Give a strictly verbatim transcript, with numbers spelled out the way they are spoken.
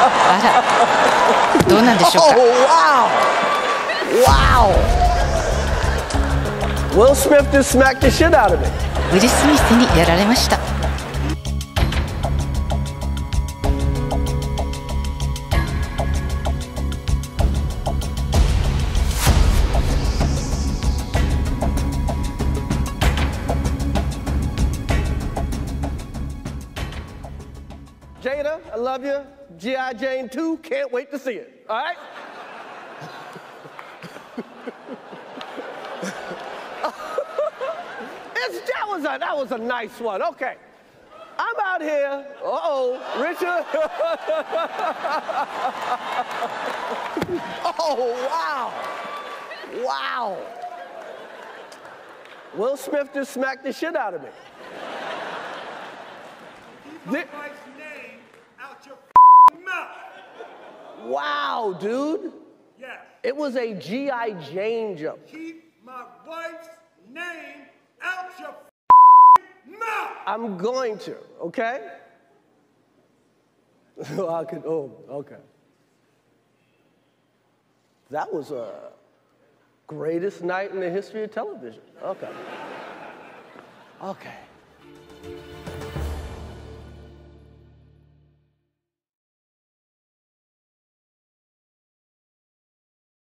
あら、どうなんでしょうか。 Oh, wow! Wow! Will Smith just smacked the shit out of me. ウィル・スミスにやられました。 Jada, I love you. G I Jane two, can't wait to see it. All right? it's, that, was a, that was a nice one. Okay. I'm out here. Uh-oh, Richard. oh, wow. Wow. Will Smith just smacked the shit out of me. Keep my wife's name out your mouth. Wow, dude. Yes. It was a G I Jane joke. Keep my wife's name out your mouth. I'm going to, okay? I could, oh, okay. That was a greatest night in the history of television. Okay. Okay.